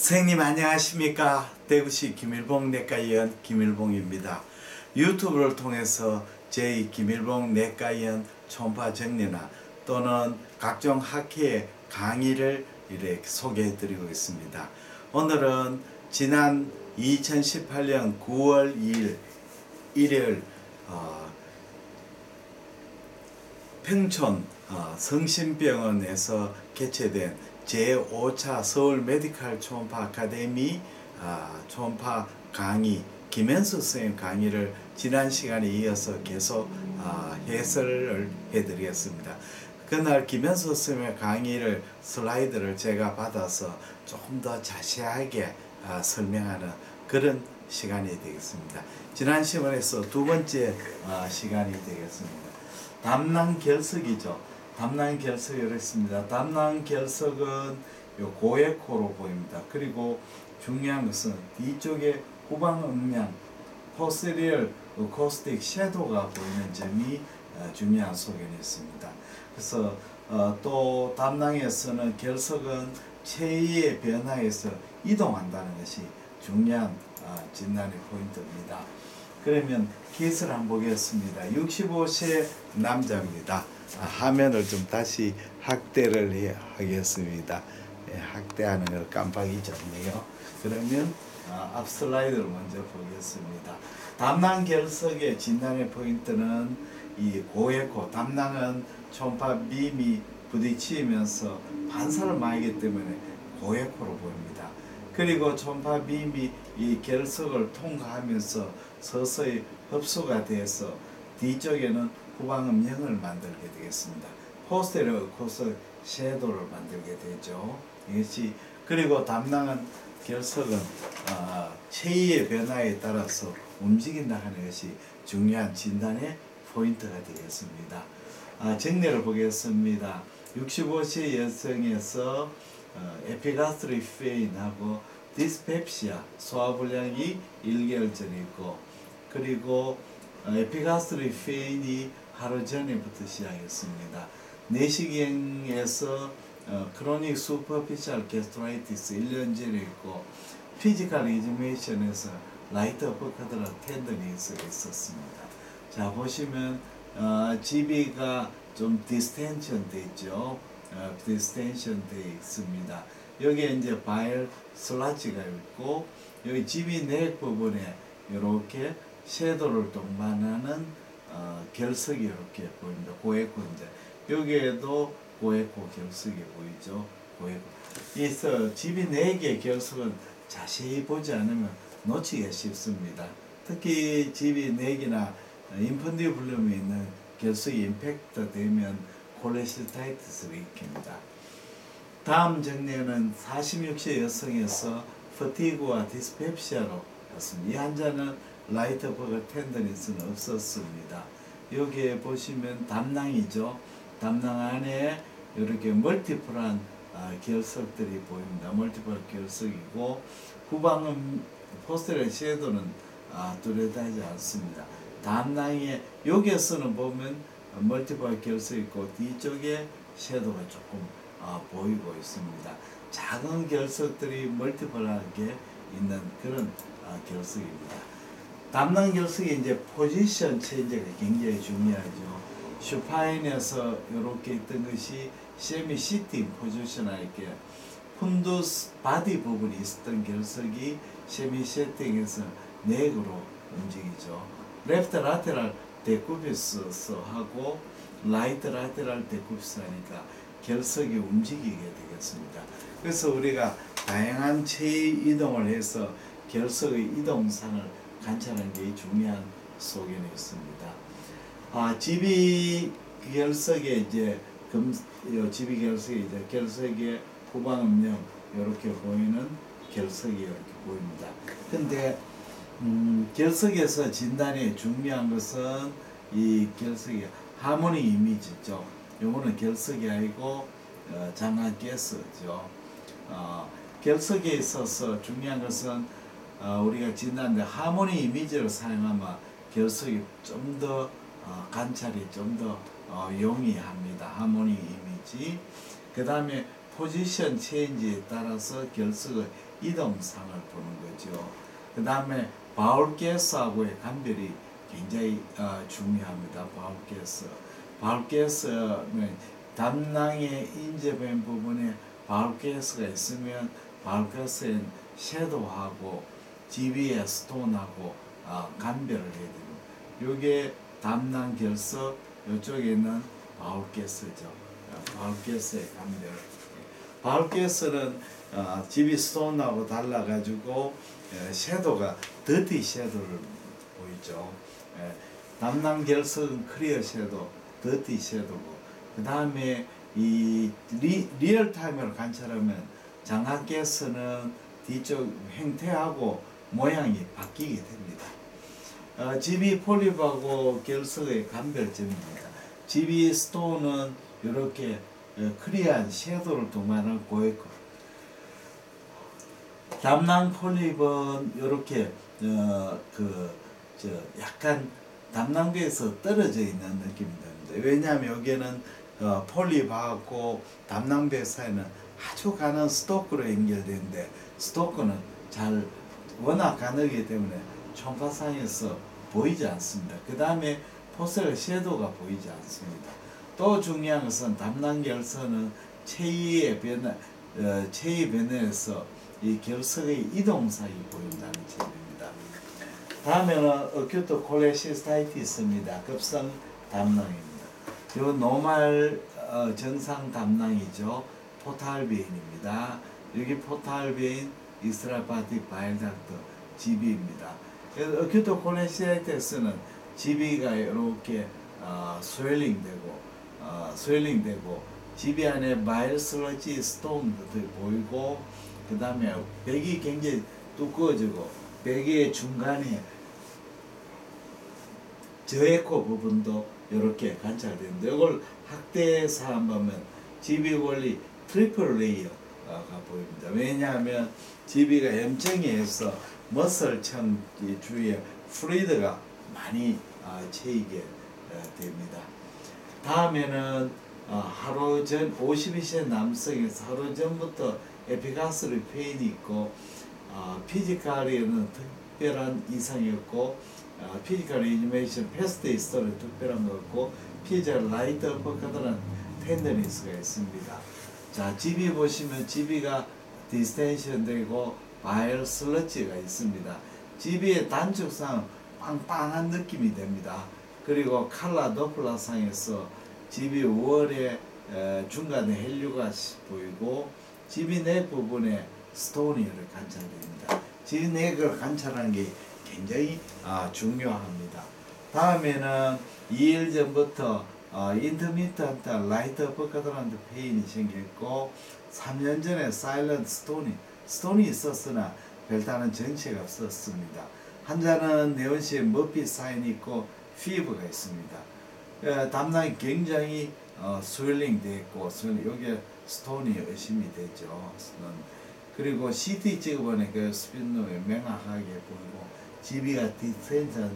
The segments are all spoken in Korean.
선생님 안녕하십니까. 대구시 김일봉 내과의원 김일봉입니다. 유튜브를 통해서 저희 김일봉 내과의원 초음파 정리나 또는 각종 학회의 강의를 이렇게 소개해 드리고 있습니다. 오늘은 지난 2018년 9월 2일 일요일 평촌 성심병원에서 개최된 제5차 서울 메디칼 초음파 아카데미 초음파 강의 김현수 선생님 강의를 지난 시간에 이어서 계속 해설을 해드리겠습니다. 그날 김현수 선생님의 강의를 슬라이드를 제가 받아서 조금 더 자세하게 설명하는 그런 시간이 되겠습니다. 지난 시간에서 두 번째 시간이 되겠습니다. 담낭결석이죠. 담낭결석을 했습니다. 담낭결석은 요 고에코로 보입니다. 그리고 중요한 것은 뒤쪽에 후방음량 posterior acoustic shadow가 보이는 점이 중요한 소견이 있습니다. 그래서 또 담낭에서는 결석은 체위의 변화에서 이동한다는 것이 중요한 진단의 포인트입니다. 그러면 케이스를 한번 보겠습니다. 65세 남자입니다. 화면을 좀 다시 확대를 하겠습니다. 확대하는 걸 깜빡 잊었네요. 그러면 앞 슬라이드를 먼저 보겠습니다. 담낭결석의 진단의 포인트는 이 고에코, 담낭은 초음파 빔이 부딪히면서 반사를 많이 하기 때문에 고에코로 보입니다. 그리고 초음파 빔이 이 결석을 통과하면서 서서히 흡수가 돼서 뒤쪽에는 후방음영을 만들게 되겠습니다. 포스테리어 코스 섀도를 만들게 되죠. 이것이 그리고 담낭은 결석은 체위의 변화에 따라서 움직인다 하는 것이 중요한 진단의 포인트가 되겠습니다. 정리를 보겠습니다. 65세 여성에서 에피가스트릭 페인하고 디스펩시아 소화불량이 1개월 전에 있고 그리고 에피가스트릭 페인이 하루 전에부터 시작했습니다. 내시경에서 크로닉 슈퍼피셜 게스트라이티스 1년 전에 있고 피지컬 이즈메이션에서 라이트 어퍼카드라 텐더니 있었습니다. 자 보시면 GB가 좀 디스텐션 돼 있죠. 디스텐션 돼 있습니다. 여기에 이제 바이얼 슬라지가 있고 여기 GB 내액 부분에 이렇게 섀도를 동반하는 결석이 이렇게 보입니다. 고에코인데 여기에도 고에코 결석이 보이죠. 고에코. 그래서 GB 내액의 결석은 자세히 보지 않으면 놓치기가 쉽습니다. 특히 GB 내액이나 인펀디블룸에 있는 결석이 임팩트 되면 콜레시스타이티스를 일으킵니다. 다음 정리는 46세 여성에서 퍼티그와 디스펩시아로 했습니다. 이 환자는 라이트 버거 텐더니스는 없었습니다. 여기에 보시면 담낭이죠. 담낭 안에 이렇게 멀티플한 결석들이 보입니다. 멀티플 결석이고 후방은 포스테리어 섀도는 뚜렷하지 않습니다. 담낭에 여기에서는 보면 멀티플 결석이 있고 뒤쪽에 섀도가 조금 보이고 있습니다. 작은 결석들이 멀티플하게 있는 그런 결석입니다. 담낭 결석이 이제 포지션 체인지가 굉장히 중요하죠. 슈파인에서 이렇게 있던 것이 세미 시팅 포지션에 이렇게 푼두스 바디 부분이 있었던 결석이 세미 시팅에서 내액으로 움직이죠. 레프트 라테랄 데쿠비스 하고 라이트 라테랄 데쿠비스 하니까 결석이 움직이게 되겠습니다. 그래서 우리가 다양한 체위 이동을 해서 결석의 이동상을 관찰하는 게 중요한 소견이 있습니다. GB 결석의 이제 GB 결석의 이제 결석의 후방음령 이렇게 보이는 결석이 이렇게 보입니다. 근데 결석에서 진단이 중요한 것은 이 결석의 하모닉 이미지죠. 요거는 결석이 아니고 장악가스죠. 결석에 있어서 중요한 것은 우리가 진단데 하모닉 이미지를 사용하면 결석이 좀 더 관찰이 좀 더 용이합니다. 하모닉 이미지. 그 다음에 포지션 체인지에 따라서 결석의 이동상을 보는 거죠. 그 다음에 바울가스하고의 감별이 굉장히 중요합니다. 바울가스는 담낭에 인접한 부분에 바울가스가 있으면 바울가스엔 섀도우하고 GB의 스톤하고 감별을 해야 됩니다. 이게 담낭 결석, 이쪽에는 바울가스죠. 바울가스의 감별. 바울가스는 GB 스톤하고 달라가지고 섀도우가 더티 섀도우를 보이죠. 담낭 결석은 클리어 섀도우, 더티 섀도우고, 그 다음에 이 리얼타임으로 관찰하면 장갑가스는 뒤쪽 형태하고 모양이 바뀌게 됩니다. GB 폴립하고 결석의 감별점입니다. GB 스톤은 이렇게 클리어한 섀도우를 동반하고 있고, 담낭 폴립은 이렇게 약간 담낭배에서 떨어져 있는 느낌이 듭니다. 왜냐하면 여기는 폴립하고 담낭배 사이는 아주 가는 스토크로 연결되는데, 스토크는 잘 워낙 가늘기 때문에 총파상에서 보이지 않습니다. 그 다음에 포셀 섀도우가 보이지 않습니다. 또 중요한 것은 담낭 결선은 체위의 변화에서 이 결석의 이동상이 보인다는 점입니다. 다음에는 어큐트 콜레시스타이티스입니다. 급성 담낭입니다. 요 노말 정상 담낭이죠. 포탈베인입니다. 여기 포탈베인, 익스트라파틱 바일닥트, GB입니다. 어큐트 콜레시스타이티스는 GB가 이렇게 스웰링되고 GB 안에 바일 슬러지 스톤들이 보이고, 그 다음에 백이 굉장히 두꺼워지고 백의 중간에 저에코 부분도 이렇게 관찰되는데, 이걸 학대에서 한번 보면 GB 원리 트리플 레이어가 보입니다. 왜냐하면 GB가 염증에서 머슬청 주위에 플루이드가 많이 채이게 됩니다. 다음에는 하루 전 52세 남성에서 하루 전부터 에피가스리 페인이 있고, 피지컬에는 특별한 이상이 없고, 피지컬 이니메이션 패스트 히스토리 특별한 거 없고, 피지컬 라이트 어퍼카드는 텐더니스가 있습니다. 자, GB 보시면 GB가 디스텐션 되고 바이얼 슬러지가 있습니다. GB의 단축상 빵빵한 느낌이 됩니다. 그리고 칼라 도플라상에서 GB 월의 중간에 헬류가 보이고, GB 넥 부분에 스톤이 관찰됩니다. GB 넥을 관찰하는 게 굉장히 중요합니다. 다음에는 2일 전부터 인터미턴트 라이트 어퍼카드란드 페인이 생겼고, 3년 전에 사일런트 스톤이 있었으나 별다른 정체가 없었습니다. 환자는 네온시에 머피 사인이 있고 피부가 있습니다. 담낭이 굉장히 스웰링 되어 있고, 여기에 스톤이 의심이 되죠. 그리고 CT 찍어보니 그 스피노에 명확하게 보이고 GB가 디텐션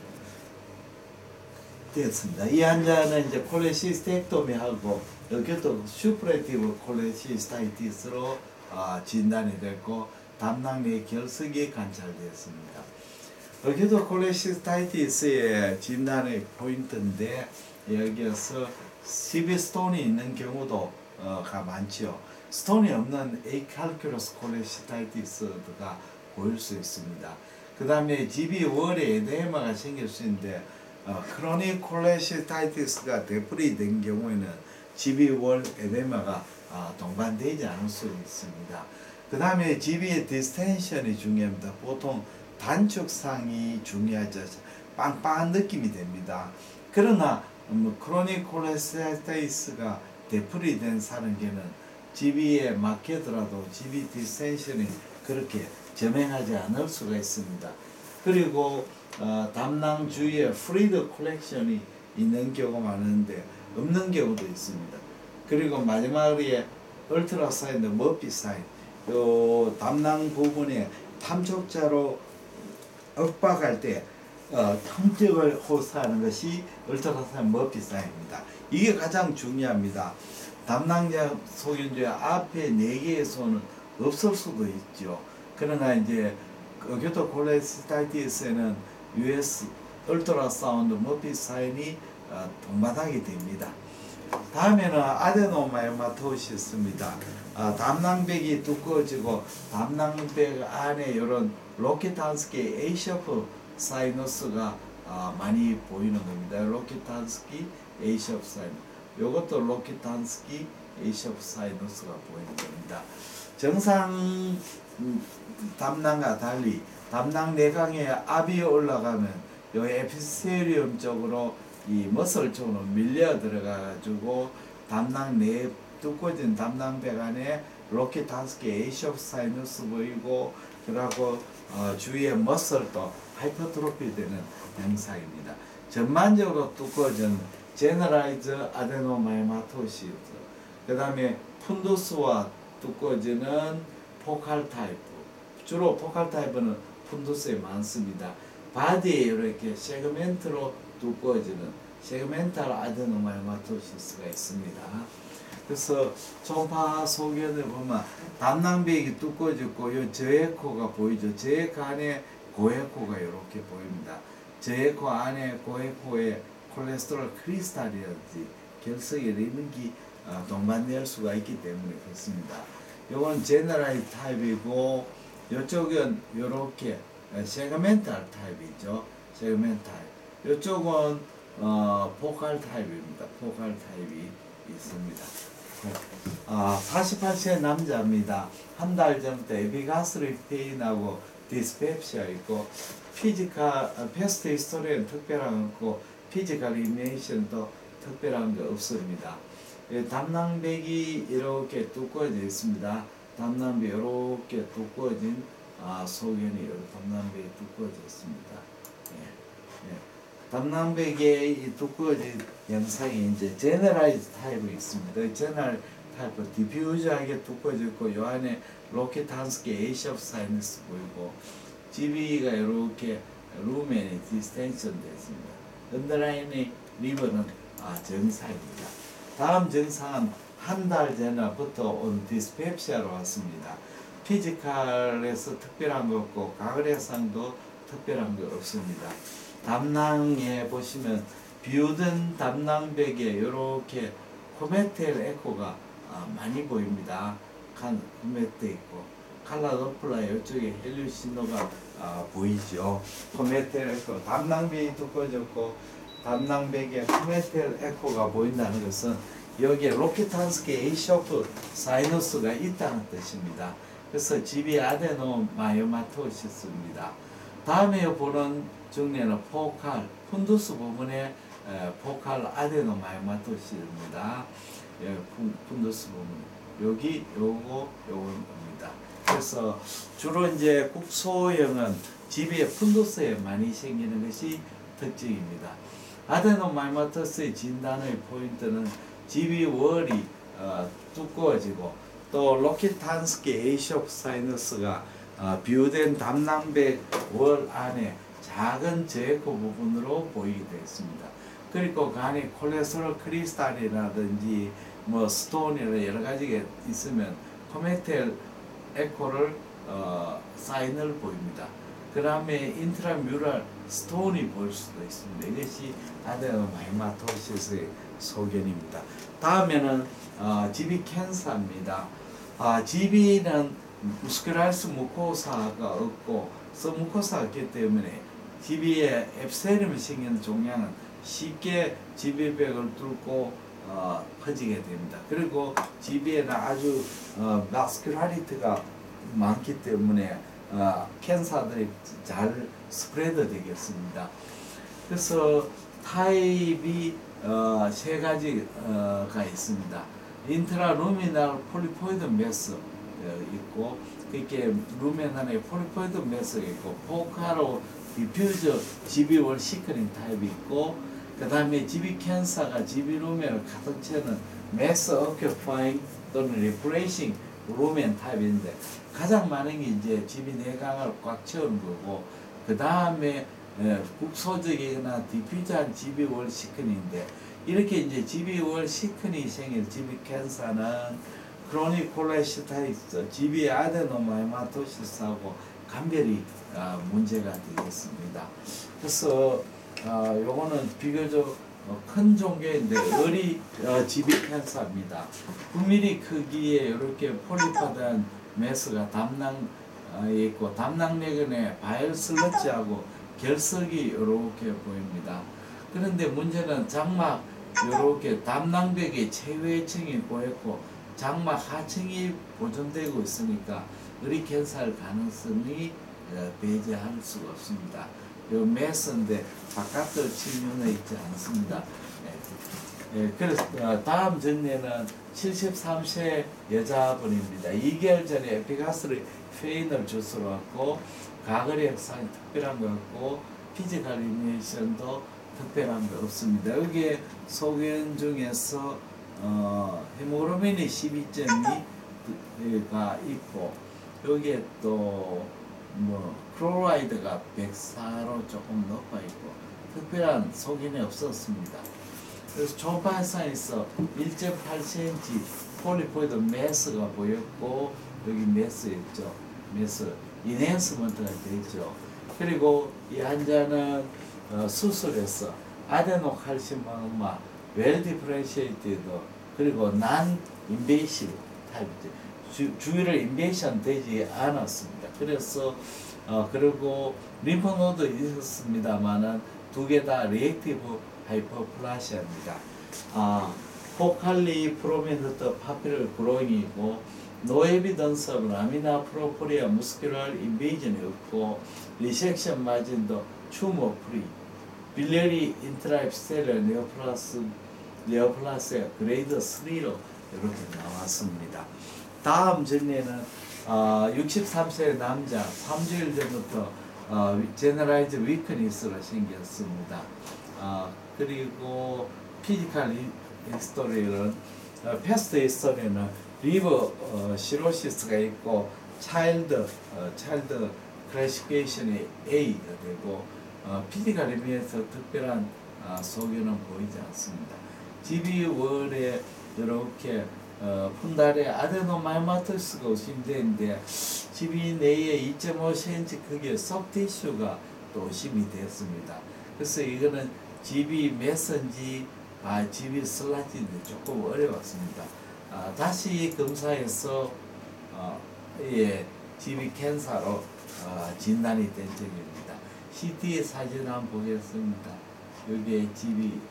되었습니다. 이 환자는 이제 콜레시스텍토미하고 어큐트 슈프레티브 콜레시스타이티스로 진단이 됐고, 담낭 내 결석이 관찰되었습니다. 어큐트 콜레시스타이티스의 진단의 포인트인데, 여기에서 CV 스톤이 있는 경우도 많지요. 스톤이 없는 에이칼큘러스 콜레시스타이티스가 보일 수 있습니다. 그 다음에 GB 월에 에데마가 생길 수 있는데, 크로닉 콜레시스타이티스가 되풀이된 경우에는 GB 월 에데마가 동반되지 않을 수 있습니다. 그 다음에 GB의 디스텐션이 중요합니다. 보통 단축상이 중요하죠. 빵빵한 느낌이 됩니다. 그러나 크로닉 콜레시스타이티스가 되풀이된 사람에게는 GB에 맡기더라도 GB 디스텐션이 그렇게 점행하지 않을 수가 있습니다. 그리고 담낭 주위에 프루이드 컬렉션이 있는 경우가 많은데 없는 경우도 있습니다. 그리고 마지막에 얼트라사인드 머피 사인, 요 담낭 부분에 탐촉자로 엇박할 때 탐적을 호스하는 것이 얼트라사인드 머피 사인입니다. 이게 가장 중요합니다. 담낭자 소견주의 앞에 4개의 손은 없을 수도 있죠. 그러나 이제 어교토 콜레스타이티스에는 US 울트라사운드 머피 사인이 동반하게 됩니다. 다음에는 아데노마이오마토시스입니다. 담낭백이 두꺼워지고 담낭백 안에 이런 로키탄스키 에이셔프 사이너스가 많이 보이는 겁니다. 로키탄스키 에이셔프 사이너스. 이것도 로키탄스키 에이셔프 사이너스가 보이는 겁니다. 정상 담낭과 달리 담낭 내강에 압이 올라가면 요 에피스테리움 쪽으로 이 머슬 쪽으로 밀려 들어가가지고 담낭 내 두꺼워진 담낭백 안에 로키탄스키 에이셔프 사이너스 보이고 그러고 주위에 머슬도 하이퍼트로피 되는 현상입니다. 전반적으로 두꺼워진 제너라이즈 아데노마이마토시스, 그 다음에 푼두스와 두꺼워지는 포칼 타입, 주로 포칼 타입은 푼두스에 많습니다. 바디에 이렇게 세그멘트로 두꺼워지는 세그멘탈 아데노마이마토시스가 있습니다. 그래서 초음파 소견을 보면 담낭백이 두꺼워졌고 요 저에코가 보이죠. 저에코 안에 고에코가 이렇게 보입니다. 저에코 안에 고에코에 콜레스테롤 크리스탈이라든지 결석이 있는 게 동반될 수가 있기 때문에 그렇습니다. 요건 제너라이즈 타입이고 요쪽은 요렇게 세그멘탈 타입이죠. 세그멘탈. 요쪽은 포칼 타입입니다. 포칼 타입이 있습니다. 48세 남자입니다. 한 달 전부터 에피가스트릭 페인하고 디스펩시아 있고 피지컬 패스트 히스토리는 특별한 거 피지컬 이미네이션도 특별한 게 없습니다. 담낭백이 이렇게 두꺼워져 있습니다. 담낭백이 이렇게 두꺼워진 소견이 담낭백이 두꺼워져 있습니다. 담낭백의 두꺼워진 영상이 이제 제너라이즈 타입이 있습니다. 제너럴 타입은 디퓨즈하게 두꺼워졌고 요 안에 로키탄스키 에이셔프 사이너스 보이고 GB가 이렇게 루멘이 디스텐션 됐습니다. 언더라인의 리버는 정상입니다. 다음 증상은 한 달 전부터 온 디스펩시아로 왔습니다. 피지컬에서 특별한 거 없고 가글해상도 특별한 거 없습니다. 담낭에 보시면 비우든 담낭백에 이렇게 코메텔 에코가 많이 보입니다. 코메텔 있고 칼라 도플라 이쪽에 헬륨 신호가 보이죠. 코메텔 에코 담낭백이 두꺼워졌고 담낭백에 코메텔 에코가 보인다는 것은 여기에 로키탄스키 에이셔프 사이너스가 있다는 뜻입니다. 그래서 GB 아데노마이오마토시스입니다. 다음에 보는 중에는 포칼 푼두스 부분에 포칼 아데노마이오마토시스입니다. 푼두스 부분 여기 요겁니다. 그래서 주로 이제 국소형은 GB의 푼두스에 많이 생기는 것이 특징입니다. 아데노마이오마토스의 진단의 포인트는 GB 월이 두꺼워지고 또 로키탄스키 에이셔프 사이너스가 비유된 담낭백 월 안에 작은 저에코 부분으로 보이게 되었습니다. 그리고 그 안에 콜레스테롤 크리스탈이라든지 뭐 스톤이나 여러 가지가 있으면 코메텔 에코를 사인을 보입니다. 그 다음에 인트라뮤럴 스톤이 보일 수도 있습니다. 이것이 아데노마이오마토시스의 소견입니다. 다음에는 GB 캔서입니다. GB는 무스큘라리스 무코사가 없고 서무코사가 있기 때문에 GB에 앱세름이 생기는 종양은 쉽게 GB백을 뚫고 퍼지게 됩니다. 그리고 GB에는 아주 마스큘라리티가 많기 때문에 캔서들이 잘 스프레드 되겠습니다. 그래서 타입이 세 가지가 있습니다. 인트라루미널 폴리포이드 매스 있고 그렇게 루멘 안에 폴리포이드 매스가 있고 포카로 디퓨저 GB월 시크닝 타입이 있고 그 다음에 GB 캔서가 GB 루멘을 가득 채는 매스 오큐파잉 또는 리프레싱 루멘 타입인데 가장 많은 게 이제 GB 내강을 꽉 채우는 거고 그 다음에 국소적이거나 디퓨저한 GB월 시크닝인데 이렇게 이제 GB월 시크닝이 생긴 GB 캔서는 크로닉 콜레시스타이티스, GB의 아데노마이마토시스하고 간별히 문제가 되겠습니다. 그래서 요거는 비교적 큰 종류인데 GB 캔서입니다. 9mm 크기의 이렇게 폴리파된 메스가 담낭에 있고 담낭내근에 바이올 슬러지하고 결석이 이렇게 보입니다. 그런데 문제는 장막 이렇게 담낭벽에 최외층이 보였고 장막 하층이 보존되고 있으니까 의리 캔서일 가능성이 배제할 수가 없습니다. 요 메스인데 바깥으로 측면에 있지 않습니다. 그래서 다음 전례는 73세 여자분입니다. 2개월 전에 에피가스를 페인을 주스로 왔고 가거리 역상이 특별한 것 같고 피지컬 이미션도 특별한 거 없습니다. 여기에 소견 중에서 헤모글로빈이 12점이 있고 여기에 또 클로라이드가 104로 조금 높아 있고 특별한 소견이 없었습니다. 그래서 초반상에서 1.8cm 폴리포이드 메스가 보였고 여기 메스였죠. 메스 인핸스먼트가 되죠. 그리고 이 환자는 수술해서 아데노칼시마마 웰 디프렌시에이티드 그리고 난 인베이시브 타입이죠. 주위를 인베이션 되지 않았습니다. 그래서 그리고 림프노드 있었습니다만은 두 개 다 리액티브 하이퍼플라시아입니다. 포칼리 프로미너트 파피럴 그로잉이고 노 에비던스 오브 라미나 프로포리아 무스큘러 인베이전이 없고 리섹션 마진도 튜머 프리 빌리어리 인트라입스텔러 네오플라스가 그레이드 3로 이렇게 나왔습니다. 다음 전례는 63세 남자 3주일 전부터 제너라이즈 위크니스가 생겼습니다. 그리고 피지컬 히스토리는 패스트 히스토리는 리버 시로시스가 있고 차일드 클래시피케이션이 A가 되고 피지컬 의미에서 특별한 소견은 보이지 않습니다. GB1에 이렇게 푼달에 아데노마이마토시스가 의심되는데 GB 내에 2.5cm 크기의 소프티슈가 또 의심이 됐습니다. 그래서 이거는 GB 메슨지 GB 슬라지인데 조금 어려웠습니다. 다시 검사해서 GB 캔서로 진단이 된 적입니다. CT 사진 한번 보겠습니다. 여기에 GB입니다.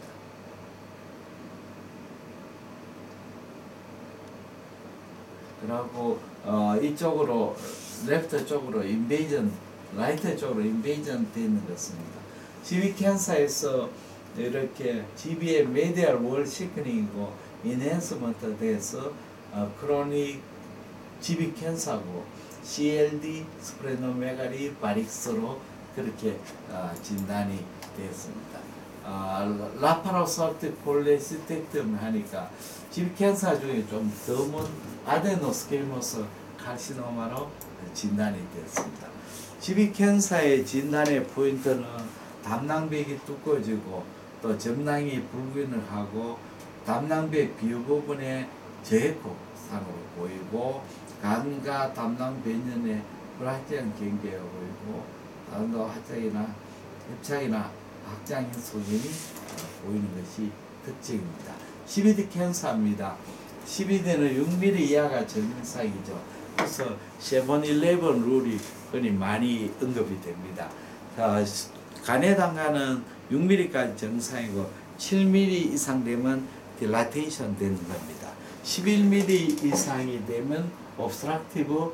그리고 이쪽으로 레프트 쪽으로 인베이전, 라이트 쪽으로 인베이전 되는 것입니다. GB 캔서에서 이렇게 GB의 메디얼 월 시크닝이고 인핸스먼트 돼서 크로닉 GB 캔서고 CLD 스프레노메갈리 바릭스로 그렇게 진단이 되었습니다. 라파로사르틱 콜레시텍tom을 하니까 GB 캔서 중에 좀 드문 아데노스케모스 칼시노마로 진단이 되었습니다. GB 캔서의 진단의 포인트는 담낭벽이 두꺼워지고 또 점낭이 불균을 하고 담낭벽 비유 부분에 저해곡상으로 보이고 간과 담낭 변연에 불확실한 경계가 보이고 다운도 합작이나 협착이나 확장인 소견이 보이는 것이 특징입니다. CBD 캔서입니다. CBD는 6mm 이하가 정상이죠. 그래서 7-11 룰이 흔히 많이 언급이 됩니다. 간의 단가는 6mm까지 정상이고 7mm 이상 되면 딜라테이션 되는 겁니다. 11mm 이상이 되면 옵스트럭티브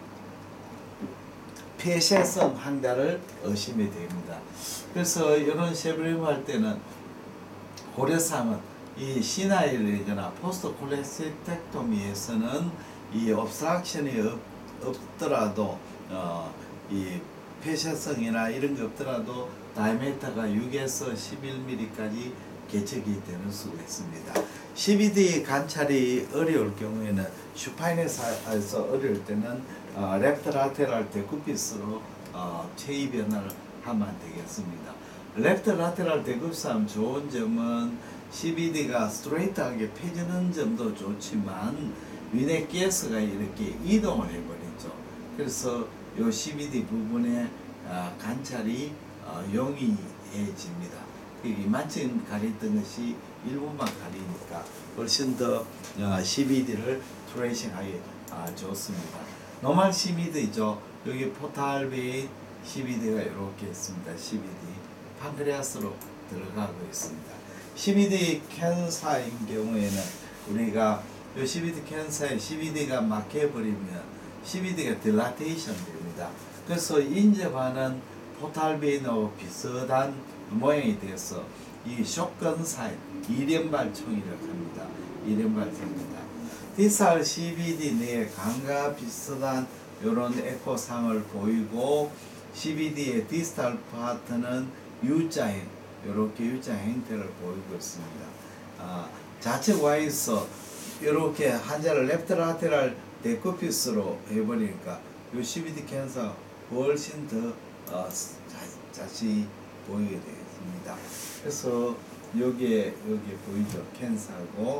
폐쇄성 항자를 의심이 됩니다. 그래서 이런 쉐브림 할 때는 고려사항은 이 시나일이거나 포스트 콜레시텍토미에서는 이 옵스트럭션이 없더라도 이 폐쇄성이나 이런 게 없더라도 다이아미터가 6에서 11mm까지 개척이 되는 수가 있습니다. CBD 관찰이 어려울 경우에는 슈파인에서 어려울 때는 랩트 라테랄 데쿠피스로 체위 변화를 하면 되겠습니다. 랩트 라테랄 데쿠피스하면 좋은 점은 CBD가 스트레이트하게 펴지는 점도 좋지만 위내 가스가 이렇게 이동을 해버리죠. 그래서 요 CBD 부분에 관찰이 용이해집니다. 이만큼 가렸던 것이 일부만 가리니까 훨씬 더 CBD를 트레이싱하기 좋습니다. 노멀 CBD죠. 여기 포탈베인 CBD가 이렇게 있습니다. CBD 판크레아스로 들어가고 있습니다. CBD 캔사인 경우에는 우리가 이 CBD 캔사에 CBD가 막혀버리면 CBD가 딜라테이션 됩니다. 그래서 인접하는 포탈베인하고 비슷한 모양이 돼서 이 숏건 사이 이련발총이라고 합니다. 이련발총입니다. 디스탈 CBD 내에 간과 비슷한 이런 에코상을 보이고 CBD의 디스탈 파트는 U자형, 이렇게 U자 형태를 보이고 있습니다. 좌측 와이서 이렇게 한자를 랩트라테랄 데코피스로 해버리니까 이 CBD 캔서 훨씬 더 자세히 보이게 되겠습니다. 그래서 여기 보이죠? 캔서고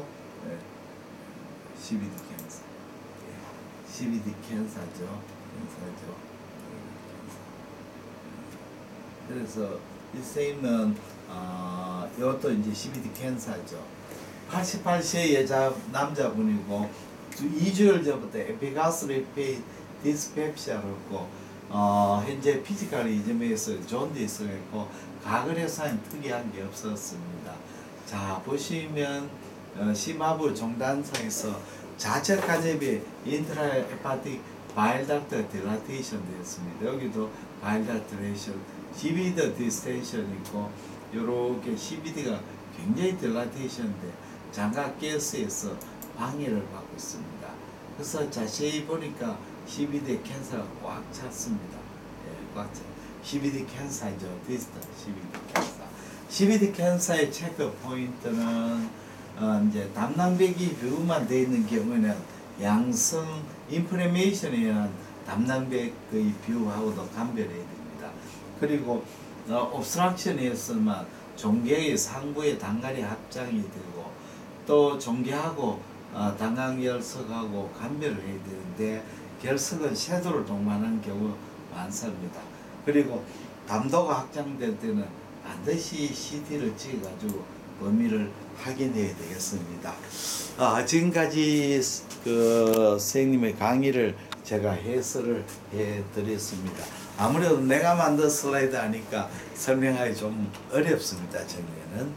CBD 캔서, CBD 캔서죠. 그래서 이 쌤은 이것도 이제 CBD 캔서죠. 88세 남자분이고 2주일 전부터 에피가스리페인 디스펩시아였고 현재 피지컬 이즘에서 존디스가 있고 가글에서는 특이한 게 없었습니다. 자 보시면 심하부 종단상에서 좌측 간접이 인트라헤파틱 바일닥터 딜라테이션 되었습니다. 여기도 바일닥터레이션, CBD 디스텐션 있고 요렇게 CBD가 굉장히 딜라테이션인데 장각 가스에서 방해를 받고 있습니다. 그래서 자세히 보니까 CBD 캔서가 꽉 찼습니다. 꽉 차. CBD 캔서죠. 디스탈 CBD 캔서. CBD 캔서의 체크 포인트는 이제 담낭벽이 뷰만 되어 있는 경우에는 양성 인플레메이션에 의한 담낭벽의 뷰하고도 감별해야 됩니다. 그리고 옵스트럭션에서만 종괴의 상부의 단갈이 합장이 되고 또 종괴하고 단강결석하고 감별을 해야 되는데 결석은 섀도를 동반하는 경우 많습니다. 그리고 담도가 확장될 때는 반드시 CT를 찍어가지고 범위를 확인해야 되겠습니다. 지금까지 그 선생님의 강의를 제가 해설을 해드렸습니다. 아무래도 내가 만든 슬라이드 하니까 설명하기 좀 어렵습니다. 정리는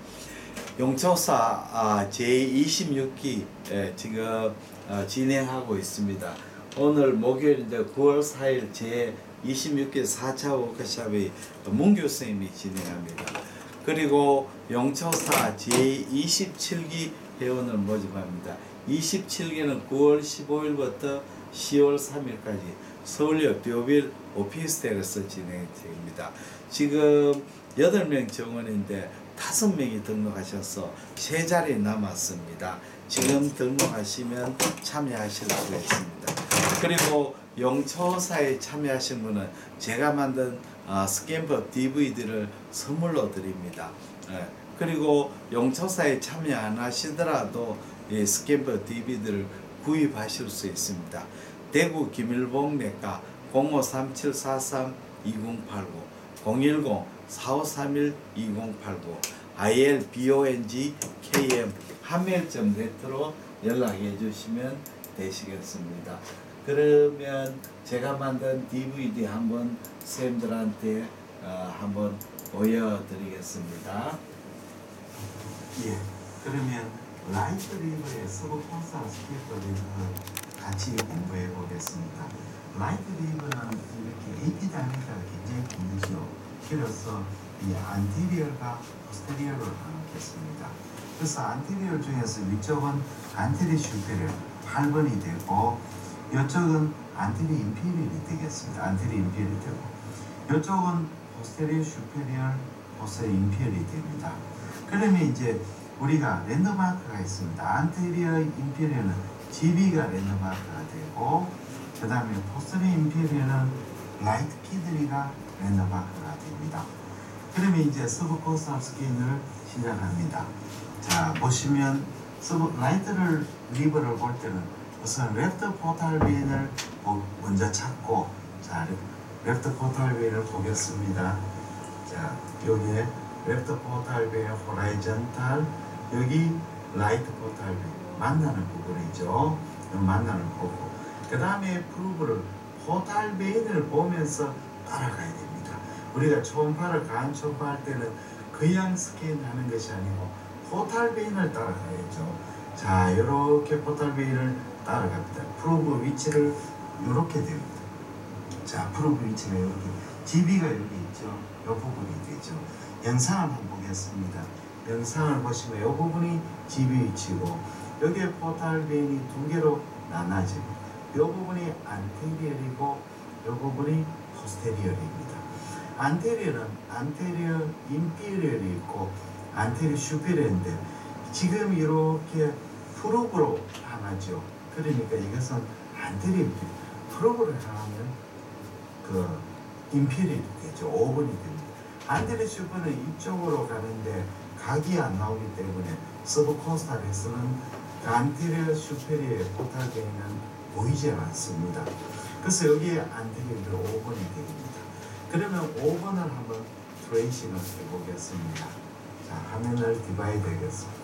용초사 제26기 지금 진행하고 있습니다. 오늘 목요일인데 9월 4일 제26기 4차 워크숍이 문규 선생님이 진행합니다. 그리고 용초사 제27기 회원을 모집합니다. 27기는 9월 15일부터 10월 3일까지 서울역 듀오빌 오피스텔에서 진행됩니다. 지금 8명 정원인데 5명이 등록하셔서 3자리 남았습니다. 지금 등록하시면 참여하실 수 있습니다. 그리고 용초사에 참여하신 분은 제가 만든 스캔법 DVD를 선물로 드립니다. 그리고 용초사에 참여 안 하시더라도 이 스캔법 DVD를 구입하실 수 있습니다. 대구 김일봉내과 053743-2089 010-4531-2089 ilbongkm 한메일.net로 연락해 주시면 되시겠습니다. 그러면 제가 만든 DVD 한번 선생님들한테 한번 보여드리겠습니다. 예, 그러면 라이트 리버의 서브콘사 스케이프를 같이 공부해 보겠습니다. 라이트 리버는 이렇게 에피다미가 굉장히 길죠. 길어서 이 안티리얼과 포스테리얼을 나누겠습니다. 그래서 안티리얼 중에서 위쪽은 안테리 슈페리얼 8번이 되고 이쪽은 안테리 인피리얼이 되겠습니다. 안테리 인피리얼이 되고 이쪽은 포스테리얼 슈페리얼 포스테리얼 인피리얼이 됩니다. 그러면 이제 우리가 랜드마크가 있습니다. 안테리어 인피리얼은 GB가 랜드마크가 되고 그 다음에 포스테리어 인피리얼은 라이트 키드리가 랜드마크가 됩니다. 그러면 이제 서브코스탈 스캔을 시작합니다. 자 보시면 라이트를 리버를 볼 때는 우선 레프트 포탈 베인을 먼저 찾고, 자, 레프트 포탈 베인을 보겠습니다. 자, 여기에 레프트 포탈 베인 호라이전탈, 여기 라이트 포탈 베인 만나는 부분이죠. 만나는 부분. 그 다음에 프루브를 포탈 베인을 보면서 따라가야 됩니다. 우리가 초음파를 간 초음파할 때는 그냥 스캔하는 것이 아니고 포탈 베인을 따라가야죠. 자, 이렇게 포탈 베인을 따라갑니다. 프루브 위치를 이렇게 됩니다. 자, 프루브 위치가 여기, GB가 여기 있죠. 이 부분이 되죠. 영상을 한번 보겠습니다. 영상을 보시면 이 부분이 GB 위치고, 여기에 포탈 베인이 두 개로 나눠집니다. 이 부분이 안테리얼이고 이 부분이 포스테리얼입니다. 안테리얼은 안테리얼 인피리얼이 있고 안테리얼 슈페리얼인데 지금 이렇게 프로브로 향하죠. 그러니까 이것은 안테리얼입니다. 프로브로 향하면 그 인피리얼이 되죠. 5번이 됩니다. 안테리얼 슈페리얼은 이쪽으로 가는데 각이 안 나오기 때문에 서브코스탈에서는 안테리얼 슈페리얼의 포탈 베인은 보이지 않습니다. 그래서 여기에 안테리얼 5번이 됩니다. 그러면 5번을 한번 트레이싱을 해보겠습니다. 자, 화면을 디바이드 하겠습니다.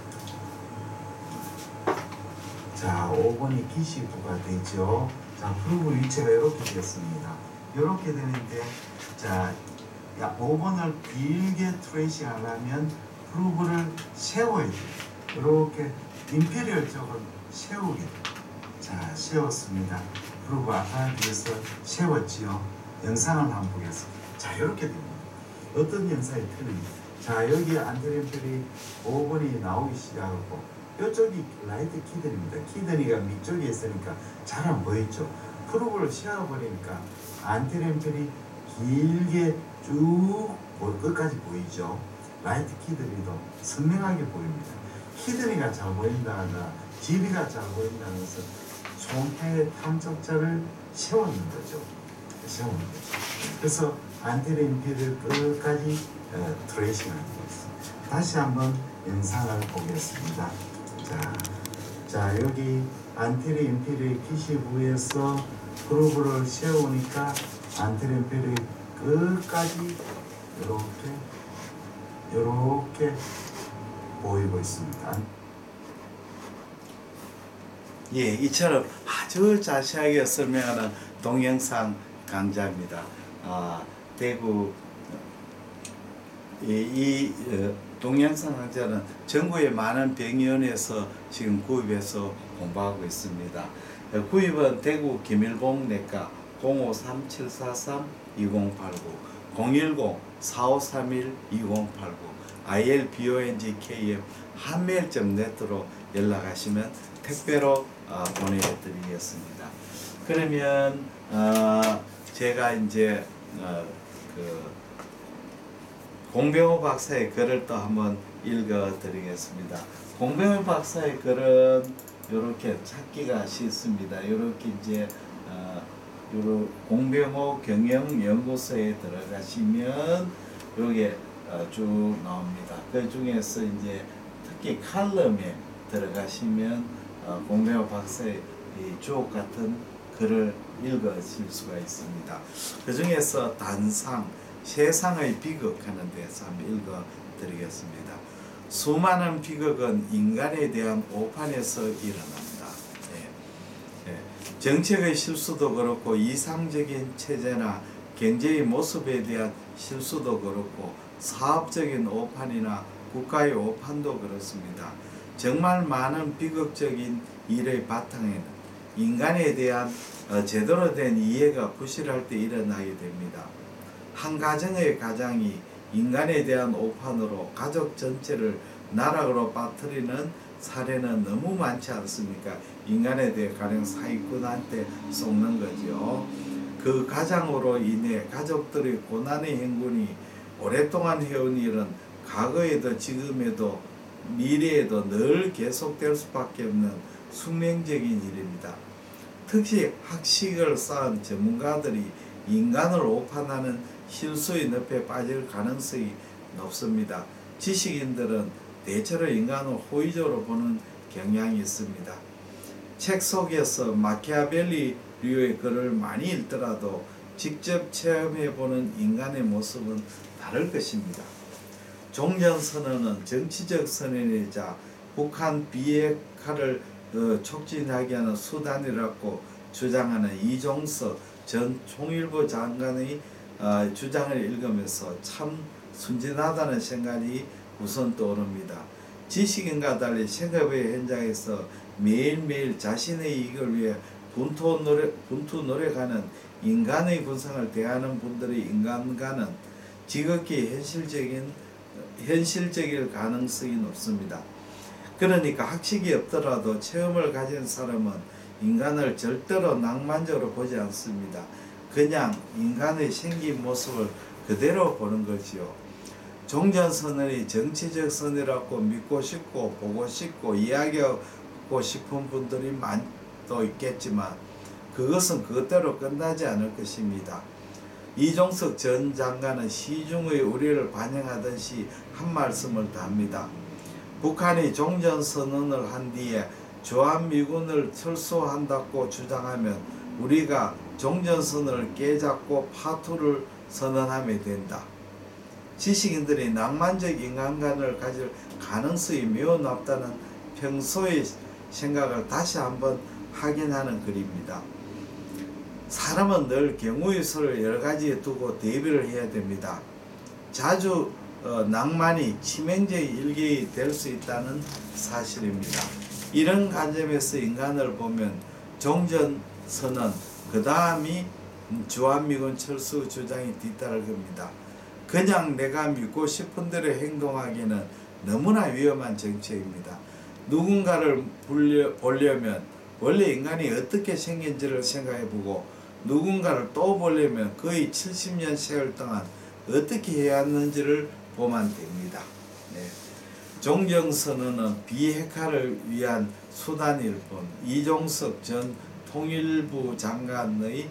자, 5번이 기시부가 되죠. 자, 프루브 위치가 이렇게 됐습니다. 이렇게 되는데, 자, 5번을 길게 트레이싱 하려면 프루브를 세워야 돼요. 이렇게 인피리얼 쪽은 세우게 돼요. 자, 세웠습니다. 프루브 아까 비해서 세웠지요. 영상을 한번 보겠습니다. 자, 이렇게 됩니다. 어떤 영상이 틀립니다. 자, 여기 안테리얼 5번이 나오기 시작하고, 이쪽이 라이트 키드입니다. 키드니가 밑쪽에 있으니까 잘 안 보이죠. 프루브를 씌워버리니까 안테리얼 길게 쭉 끝까지 보이죠. 라이트 키드니도 선명하게 보입니다. 키드니가 잘 보인다거나 GB가 잘 보인다는 것은 손패의 탐적자를 세우는 거죠. 세우는 거죠. 그래서 안테리얼 인피를 끝까지 트레이싱하는 것입니다. 다시 한번 영상을 보겠습니다. 자, 여기 안테리얼 인피를 기시부에서 그루브를 세우니까 안테리얼 인피를 끝까지 이렇게 보이고 있습니다. 예, 이처럼 아주 자세하게 설명하는 동영상 강좌입니다. 대구 이 동영상 강좌는 전국의 많은 병원에서 지금 구입해서 공부하고 있습니다. 구입은 대구 김일봉 내과 053-743-2089 010-4531-2089 ilbongkm 한메일.net로 연락하시면 택배로 보내드리겠습니다. 그러면 제가 이제 공병호 박사의 글을 또 한번 읽어드리겠습니다. 공병호 박사의 글은 이렇게 찾기가 쉽습니다. 이렇게 이제 공병호 경영연구소에 들어가시면 여기에 쭉 나옵니다. 그 중에서 이제 특히 칼럼에 들어가시면 공병호 박사의 주옥 같은 글을 읽으실 수가 있습니다. 그 중에서 단상, 세상의 비극하는 데서 한번 읽어드리겠습니다. 수많은 비극은 인간에 대한 오판에서 일어납니다. 정책의 실수도 그렇고 이상적인 체제나 경제의 모습에 대한 실수도 그렇고 사업적인 오판이나 국가의 오판도 그렇습니다. 정말 많은 비극적인 일의 바탕에는 인간에 대한 제대로 된 이해가 부실할 때 일어나게 됩니다. 한 가정의 가장이 인간에 대한 오판으로 가족 전체를 나락으로 빠뜨리는 사례는 너무 많지 않습니까? 인간에 대해 가령 사기꾼한테 속는 거죠. 그 가장으로 인해 가족들의 고난의 행군이 오랫동안 해온 일은 과거에도 지금에도 미래에도 늘 계속될 수밖에 없는 숙명적인 일입니다. 특히 학식을 쌓은 전문가들이 인간을 오판하는 실수의 늪에 빠질 가능성이 높습니다. 지식인들은 대체로 인간을 호의적으로 보는 경향이 있습니다. 책 속에서 마키아벨리류의 글을 많이 읽더라도 직접 체험해보는 인간의 모습은 다를 것입니다. 종전선언은 정치적 선언이자 북한 비핵화를 촉진하게 하는 수단이라고 주장하는 이종석 전 통일부 장관의 주장을 읽으면서 참 순진하다는 생각이 우선 떠오릅니다. 지식인과 달리 생업의 현장에서 매일매일 자신의 이익을 위해 분투 노력하는 인간의 군상을 대하는 분들의 인간관은 지극히 현실적일 가능성이 높습니다. 그러니까 학식이 없더라도 체험을 가진 사람은 인간을 절대로 낭만적으로 보지 않습니다. 그냥 인간의 생긴 모습을 그대로 보는 거지요. 종전선언이 정치적 선언이라고 믿고 싶고 보고 싶고 이야기하고 싶은 분들이 또 있겠지만 그것은 그것대로 끝나지 않을 것입니다. 이종석 전 장관은 시중의 우려를 반영하듯이 한 말씀을 합니다. 북한이 종전선언을 한 뒤에 주한미군을 철수한다고 주장하면 우리가 종전선언을 깨잡고 파투를 선언하게 된다. 지식인들이 낭만적 인간관을 가질 가능성이 매우 높다는 평소의 생각을 다시 한번 확인하는 글입니다. 사람은 늘 경우의 수를 여러 가지에 두고 대비를 해야 됩니다. 자주 낭만이 치명적인 일격이 될 수 있다는 사실입니다. 이런 관점에서 인간을 보면 종전선언 그 다음이 주한미군 철수 주장이 뒤따를 겁니다. 그냥 내가 믿고 싶은 대로 행동하기는 너무나 위험한 정책입니다. 누군가를 보려면 원래 인간이 어떻게 생긴지를 생각해보고 누군가를 또 보려면 거의 70년 세월 동안 어떻게 해왔는지를 보면 됩니다. 네. 종전선언은 비핵화를 위한 수단일 뿐 이종석 전 통일부 장관의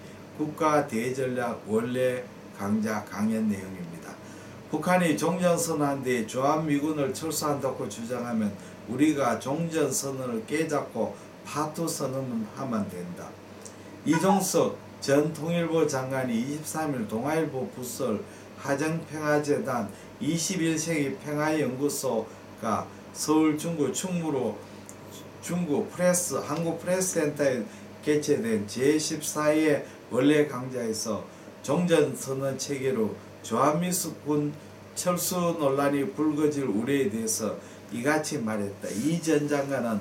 국가대전략 원래 강좌 강연 내용입니다. 북한이 종전선언한 뒤 주한미군을 철수한다고 주장하면 우리가 종전선언을 깨잡고 파투선언을 하면 된다. 이종석 전 통일부 장관이 23일 동아일보 부설 하정평화재단 21세기 평화연구소가 서울 중구 충무로 중구 프레스 한국프레스센터에 개최된 제14회 원래 강좌에서 종전선언 체계로 주한미군 철수 논란이 불거질 우려에 대해서 이같이 말했다. 이 전 장관은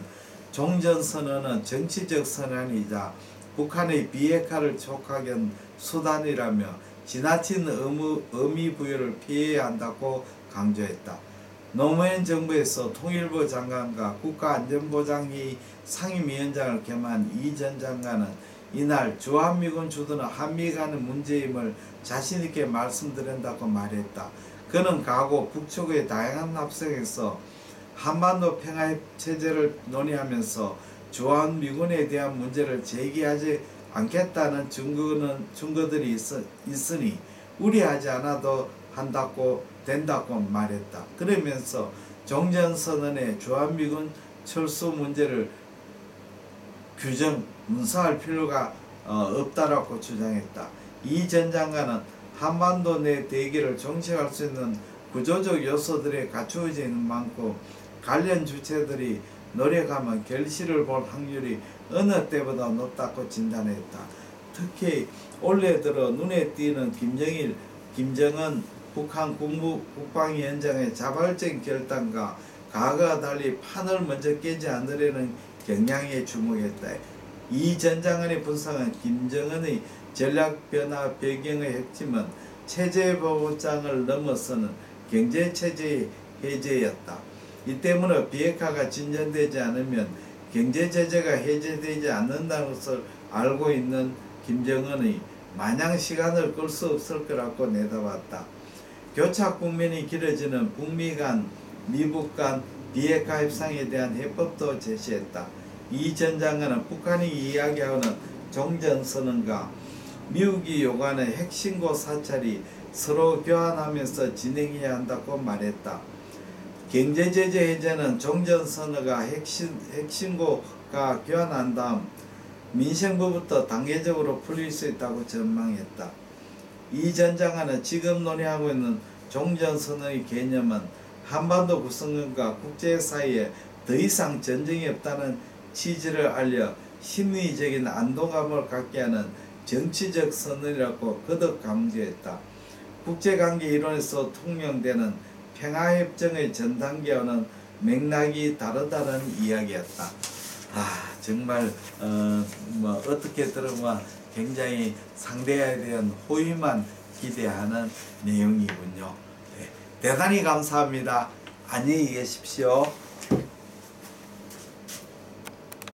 종전선언은 정치적 선언이자 북한의 비핵화를 촉하기 위한 수단이라며 지나친 의미 부여를 피해야 한다고 강조했다. 노무현 정부에서 통일부 장관과 국가안전보장회의 상임위원장을 겸한 이 전 장관은 이날 주한미군 주둔은 한미 간의 문제임을 자신있게 말씀드린다고 말했다. 그는 과거 북측의 다양한 합성에서 한반도 평화체제를 논의하면서 주한미군에 대한 문제를 제기하지 않겠다는 증거들이 있으니 우려하지 않아도 된다고 말했다. 그러면서 종전선언에 주한미군 철수 문제를 문서할 필요가 없다라고 주장했다. 이 전 장관은 한반도 내 대결을 정책할 수 있는 구조적 요소들이 갖추어져 있는 만큼 관련 주체들이 노력하면 결실을 볼 확률이 어느 때보다 높다고 진단했다. 특히 올해 들어 눈에 띄는 김정은 북한 국방위원장의 자발적인 결단과 과거와 달리 판을 먼저 깨지 않으려는 경향에 주목했다. 이 전 장관의 분석은 김정은의 전략변화 배경의 핵심은 체제보장을 넘어서는 경제체제의 해제였다. 이 때문에 비핵화가 진전되지 않으면 경제제재가 해제되지 않는다는 것을 알고 있는 김정은이 마냥 시간을 끌 수 없을 거라고 내다봤다. 교착 국면이 길어지는 북미 간, 미국 간 비핵화 협상에 대한 해법도 제시했다. 이 전 장관은 북한이 이야기하는 종전선언과 미국이 요구하는 핵신고 사찰이 서로 교환하면서 진행해야 한다고 말했다. 경제제재 해제는 종전선언과 핵신고 국제가 교환한 다음 민생부부터 단계적으로 풀릴 수 있다고 전망했다. 이 전장관은 지금 논의하고 있는 종전선언의 개념은 한반도 구성권과 국제 사이에 더 이상 전쟁이 없다는 취지를 알려 심리적인 안도감을 갖게 하는 정치적 선언이라고 거듭 강조했다. 국제관계 이론에서 통용되는 평화협정의 전 단계와는 맥락이 다르다는 이야기였다. 정말 어떻게 들으면 굉장히 상대에 대한 호의만 기대하는 내용이군요. 네, 대단히 감사합니다. 안녕히 계십시오.